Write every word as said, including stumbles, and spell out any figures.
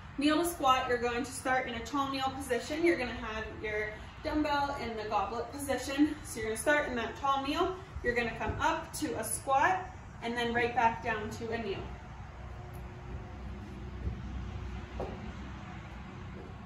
Kneel to squat, you're going to start in a tall kneel position. You're gonna have your dumbbell in the goblet position. So you're gonna start in that tall kneel. You're gonna come up to a squat and then right back down to a kneel.